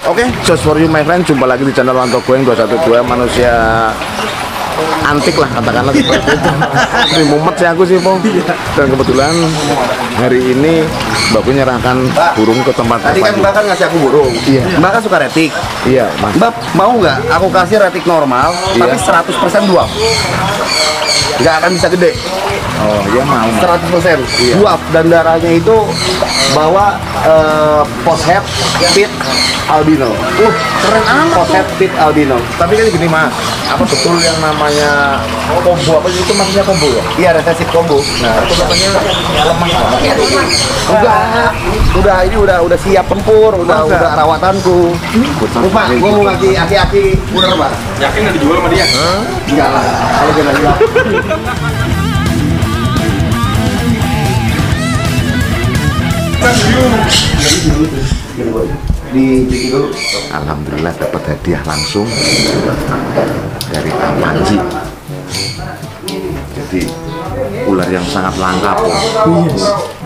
Oke, just for you my friend, jumpa lagi di channel Wanto Goeng 212, manusia antik lah katakanlah seperti itu. Ini mumet sih aku sih, Pong. Dan kebetulan hari ini Mbakku nyerahkan burung ke tempat tadi kan Mbak kan ngasih aku burung. Iya. Mbak kan suka retik. Iya, Mas. Mbak mau nggak aku kasih retik normal, tapi 100% dwarf? Nggak akan bisa gede. Oh, iya mau. 100% Iya. dwarf, dan darahnya itu bawa poshead pit albino. Keren amat. Poshead pit albino. Tapi kan gini, Mas. Apa betul yang namanya combo apa itu maksudnya combo ya? Iya, recessive combo. Nah, itu katanya lemah banget. Udah siap tempur, udah rawatanku. Lupa, gua mau ngasih aki-aki ular, Pak. Yakin nggak dijual sama dia? Enggak lah, kalau dia nggak bilang. Di dulu. Alhamdulillah dapat hadiah langsung dari Kang Panji. Jadi ular yang sangat langka, Pong. Yes.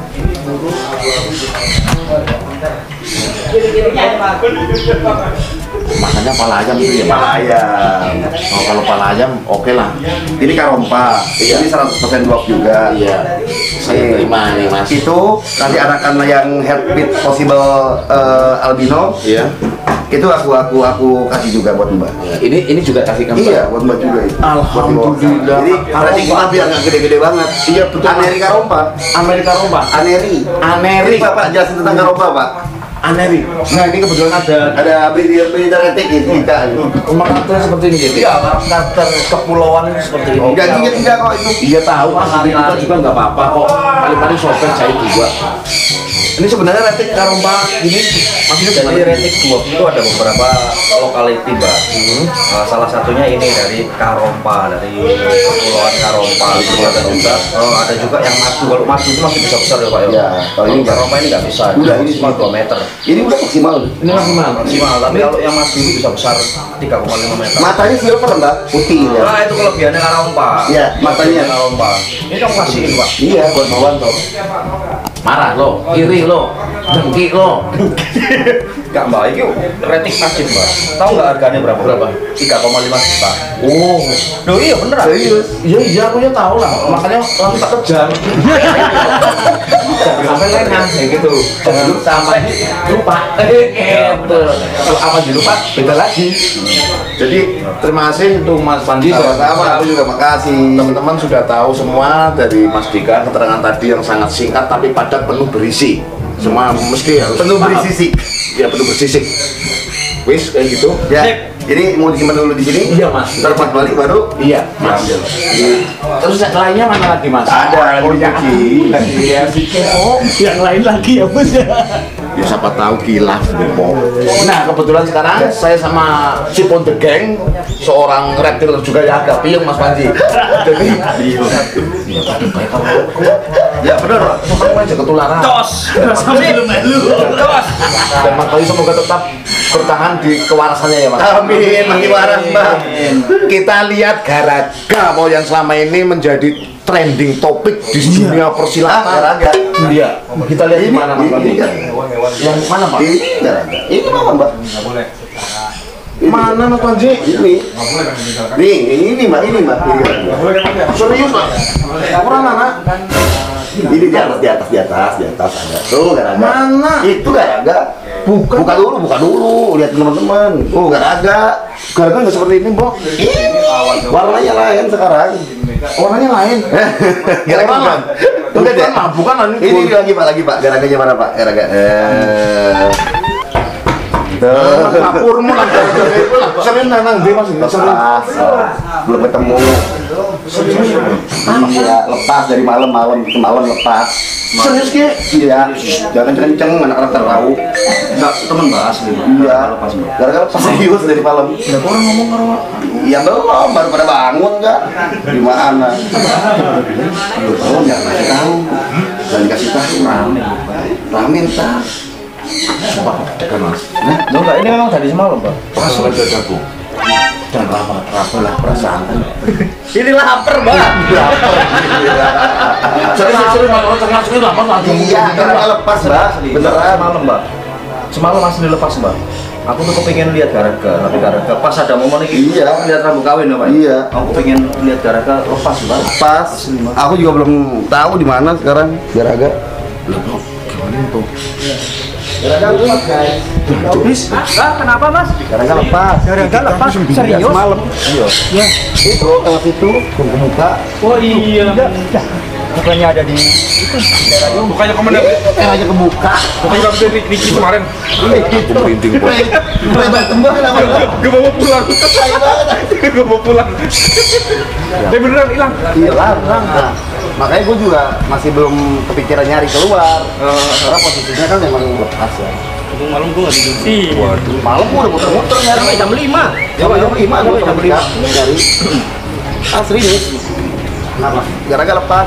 Makanya pala ayam itu ya, Mas? Pala ayam. Oh, kalau pala ayam oke lah. Ini karompa. Iya. Ini 100% dwarf juga. Iya. Saya terima nih, Mas. Itu nanti anakan yang heartbeat possible albino. Iya. Itu aku kasih juga buat Mbak. Ini juga kasih kamu. Iya, buat Mbak juga itu. Alhamdulillah. Jadi rating kita biar nggak gede-gede banget. Iya, betul. Amerika rompa. Amerika Rompa. Aneri. Aneri. Ini Bapak jelasin tentang karompa, Pak. Aneri. Nah, ini kebetulan ada Berita retik itu kita. karakter seperti ini gitu. Iya, karakter kepulauan itu seperti ini. Enggak tidak kok itu. Iya tahu, Mas. Kita juga nggak apa-apa kok. Kali-kali sopir saya juga. Ini sebenarnya retik karompa ini maksudnya Jadi gimana? retik dwarf itu ada beberapa lokality, Mbak. Salah satunya ini dari Karompa, dari kepulauan Karompa. Terus ada juga yang madu. Kalau madu itu masih bisa besar ya, Pak. Iya, Kalau ini Karompa ini nggak bisa. Udah, ini cuma 2 meter. Ini udah maksimal. Ini maksimal. Maksimal. Tapi kalau yang madu itu bisa besar 3,5 meter. Matanya silver, Mbak. Putih ya. Nah, itu kelebihannya Karompa. Iya, matanya. Karompa. Ini kamu kasihin, Pak. Iya, buat Mawan toh. Marah lo, iri lo, dengki lo. Enggak, Mbak, itu rating tajam, Mbak. Tahu nggak harganya berapa? 3,5 juta. Oh, Loh, iya beneran. Serius. iya aku ya tahu lah. Makanya langsung tak kejar. Jangan sampai lengah kayak gitu. Jangan sampai lupa. Gitu. Kalau apa dilupa beda lagi. Jadi terima kasih untuk Mas Panji. Sama-sama, aku juga makasih. Teman-teman sudah tahu semua dari Mas Dika keterangan tadi yang sangat singkat tapi padat penuh berisi. Semua mesti harus Penuh paham. berisisik. Ya penuh bersisik. Wis kayak gitu. Ya, ini mau disimpan dulu di sini. Iya, Mas. Ntar pas balik baru. Iya, Mas. Terus yang lainnya mana lagi, Mas? Ada, oh, ya. Iya, oh, yang lain lagi ya, Mas. Ya siapa tahu kilaf Depo. Nah, kebetulan sekarang saya sama Cipon The Gang, seorang reptil juga yang agak piung, Mas Panji. Jadi, ya benar, sekarang aja ketularan. Tos. Sampai lu melu. Tos. Dan Mas Panji semoga tetap bertahan di kewarasannya ya, Mas. Amin, makin waras, Mbak. Kita lihat Garaga mau yang selama ini menjadi trending topik di dunia persilatan. Garaga. Iya. Kita lihat di mana, Mas Panji? Yang mana, Pak? Ini Garaga. Ini mana, Mbak? Mana, Mas Panji? Ini. Nih, ini Mbak, ini Mbak. Ini Garaga. Serius, Pak? Orang anak? Ini di atas ada. Tuh Garaga. Mana? Itu Garaga. Buka dulu, lihat teman-teman. Oh, Garaga. Garaga nggak seperti ini, Mbok. Warnanya lain sekarang. Warnanya lain. Garaga Orang, bukan ya? bukan Ini lagi Pak. Garaganya mana Pak? Garaga. Kapurmu lah, sering nanang dia Mas. Lepas. Belum ketemu. Iya, lepas dari malam lepas. Serius Ki? Iya, jangan kenceng, anak-anak tahu. Enggak, temen bahas gitu. Iya, Lepas, Mbak. gara-gara lepas serius dari malam. Ya orang ngomong karo. Iya belum, baru pada bangun nggak? Gimana? Belum, jangan kasih tahu. Jangan dikasih tahu. Rame ntar. Kan Mas. Loh, enggak, ini memang dari semalam, Pak. Pasal dadaku. Dan rapalah perasaan. Ini lapar, Mbak. Sering kalau termasuk itu lapar lagi. Iya, karena lepas, Mbak. Beneran. Semalam, Mbak. Semalam masih dilepas, Mbak. Aku tuh kepingin lihat Garaga, tapi Garaga pas ada momen ini. Iya. Lihat rambut kawin ya Pak. Iya. Aku pengen lihat Garaga lepas Pak. Pas, aku juga belum tahu di mana sekarang Garaga. Gimana tuh? Garaga lepas guys. Kenapa Mas? Garaga lepas. Garaga lepas serius? Semalam. Iya. Ya. Itu lewat itu kebuka. Oh iya. Bukannya ada di itu daerah itu. Bukannya komandan Aja kebuka. bukannya waktu Ricky kemarin Itu perinting po. Lebar tembak namanya. gue bawa pulang Saya banget. gue bawa pulang tapi beneran hilang Iya larang. Nah, makanya gue juga masih belum kepikiran nyari keluar. Karena posisinya kan memang lepas ya. Malam gua nggak tidur sih. Waduh, malam gue udah muter-muter nyari. Sampai jam 5. Ya, jam 5 gue jam 5 nyari. Asli nih. Kenapa? Gara-gara lepas.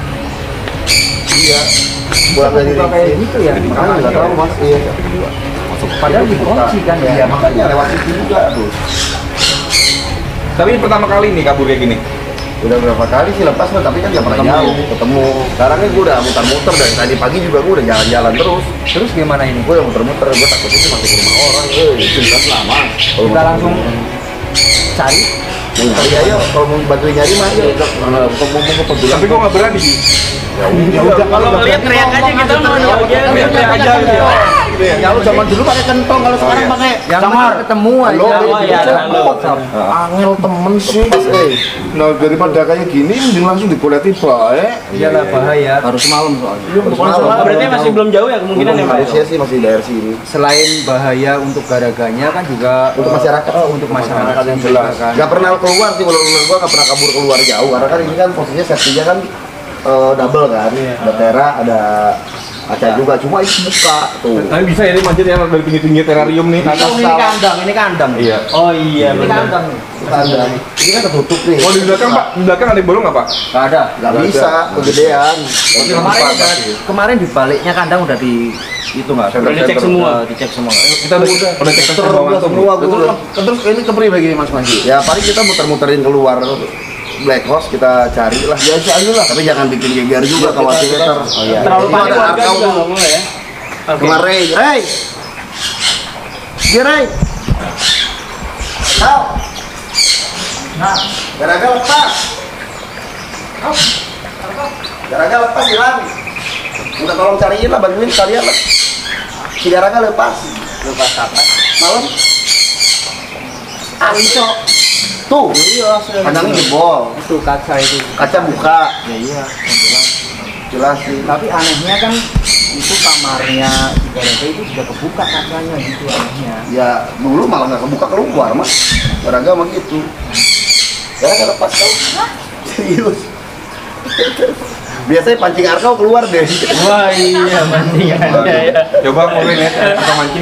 Iya. Pulang dari kayak gitu ya. Makanya nggak tahu mas. Iya. Padahal dikunci kan ya. Iya makanya lewat situ juga tuh. tapi ini pertama kali nih kabur kayak gini Udah berapa kali sih lepas kan, tapi kan nggak pernah jauh ketemu. Sekarang ini gue udah muter-muter dari tadi pagi juga gue udah jalan-jalan terus. Terus gimana ini? Gue udah muter-muter, gue takutnya sih masih ke rumah orang. Jelas lama. Kita langsung cari. Cari ayo, kalau mau bantuin nyari mah ayo. tapi gue nggak berani sih Ya udah Kalau ngeliat teriak aja kita mau teriak aja gitu ya gitu ya Ya lu zaman dulu pakai kentong, kalau sekarang pakai Samar ketemu aja. Halo, Ya, halo. Angel temen sih. Nah daripada kayak gini, mending langsung dikuleti baik. Iyalah bahaya. Harus malam soalnya. Berarti masih belum jauh ya kemungkinan ya Pak? Harusnya sih masih daerah sini. Selain bahaya untuk garaganya kan juga Untuk masyarakat. untuk masyarakat yang jelas. kan. Gak pernah keluar sih, kalau menurut gua gak pernah kabur keluar jauh. Karena kan ini kan posisinya safety-nya kan double kan. Ada Tera, ada Aca juga. Cuma itu buka tuh. tapi bisa ya ini manjat ya dari pinggir-pinggir terarium nih atas Ini kandang. iya Oh iya, Ini benar. kandang. Kandang. Ini kan ketutup nih. oh di belakang Pak di belakang ada yang bolong nggak Pak Nggak ada. Gak bisa, kegedean. Kemarin di baliknya kandang udah di itu nggak? Udah dicek semua. Dicek semua. kita udah cek Semua gua. Terus ini kepri begini Mas Panji. Ya paling kita muter-muterin keluar Black Horse, kita cari lah biasa aja lah, tapi jangan bikin geger juga khawatir ntar. Oh iya. Terlalu Itu panik ada warga arkau juga tuh. nggak boleh ya. Kemarin, hey, Gerai, kau, nah, garaga lepas, garaga lepas hilang. Minta tolong cariin lah, bantuin kalian lah. Si garaga lepas apa? Malam. Ariso. Tuh, kandangnya jebol, Itu kaca itu. kaca buka, Ya iya. jelas sih. Tapi anehnya kan itu kamarnya di garaga itu sudah kebuka kacanya gitu anehnya. Ya dulu malah nggak kebuka keluar mas, garaga mah gitu. Garaga lepas kau, serius. Biasanya pancing arkau keluar deh. Wah iya mancingannya ya. coba mulai lihat kita mancing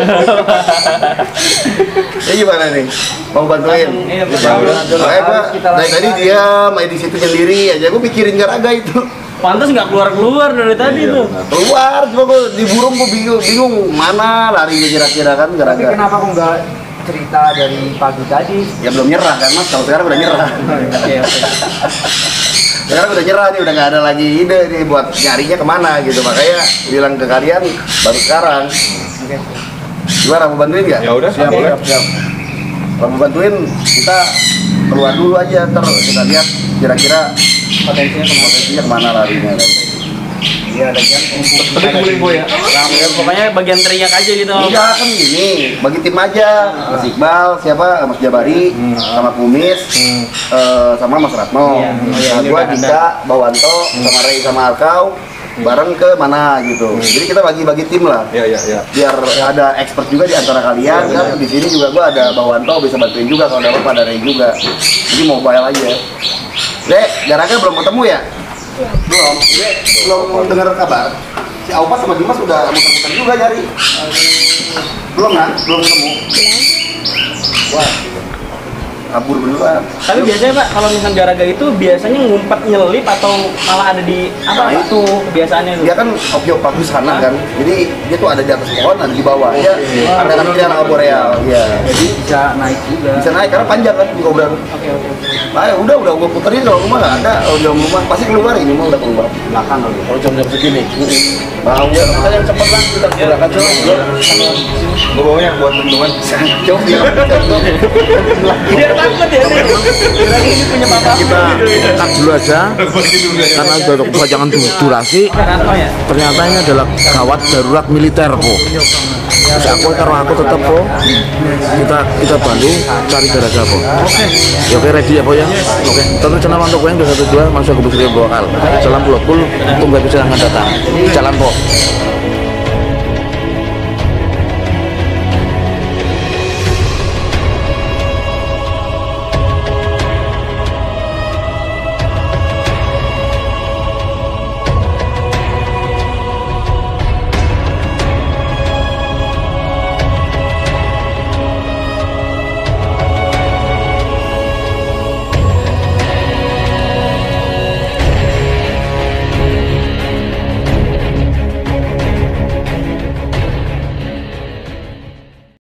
Ya gimana nih? Mau bantuin? Iya, Makanya gua dari tadi dia main di situ sendiri aja, gua pikirin garaga itu. Pantas nggak keluar dari tadi tuh. Keluar, cuma gua di burung gua bingung mana larinya kira-kira kan Tapi garaga. kenapa kok nggak cerita dari pagi tadi? Ya belum nyerah kan mas, kalau sekarang udah nyerah. Oke. Sekarang udah nyerah nih, udah nggak ada lagi ide nih buat nyarinya kemana gitu. Makanya bilang ke kalian baru sekarang. Oke. Gimana, mau bantuin nggak? ya udah siap boleh Kalau mau bantuin, kita keluar dulu aja, ntar kita lihat kira-kira potensinya kemana larinya. Iya, ada kan. tapi kumpulin gue ya Pokoknya bagian teriak aja gitu. Enggak kan gini, bagi tim aja. Mas Iqbal, siapa? Mas Jabari, sama Kumis, sama Mas Ratno. Iya. Nah, gua Dika, Bawanto, sama Ray sama Arkau, bareng ke mana gitu. Jadi kita bagi-bagi tim lah. ya Biar ada expert juga di antara kalian kan. Di sini juga gua ada Bawanto bisa bantuin juga kalau ada apa ada Ray juga. Jadi mobile aja. Dek, jaraknya belum ketemu ya? Belum. Dek, belum dengar kabar. Si Aupa sama Dimas udah muter-muter juga nyari. Belum kan? Belum ketemu. Wah. kabur beneran. Tapi biasanya Pak, kalau misalnya Garaga itu biasanya ngumpet nyelip atau malah ada di apa? Nah, Pak? itu Kebiasaannya itu. dia kan opiok bagus sana kan, jadi dia tuh ada di atas pohon, ada di bawah. Dia ada kan piranha boreal, iya. Jadi bisa naik juga. Bisa naik karena panjang kan di kobra. Oke. Nah, udah gue puterin kalau rumah nggak ada, kalau di dalam rumah pasti keluar, ini mah udah keluar. Belakang kali. Kalau jam-jam segini. Mau ya, makanya cepet lah kita gerakan coba. Gue bawanya buat bendungan. Jauh dia. Biar takut ya nih. Lagi ini punya papa. Kita cut dulu aja karena sudah kepanjangan durasi. Apa ya? Ternyata ini adalah gawat darurat militer po. Terus aku karena aku tetap po, kita bantu cari Garaga po. Ya oke ready ya po ya. Oke. Terus channel untuk gue yang 212 masuk ke Busri Lokal. Salam Pulau Pul, tunggu episode yang akan datang. Jalan po.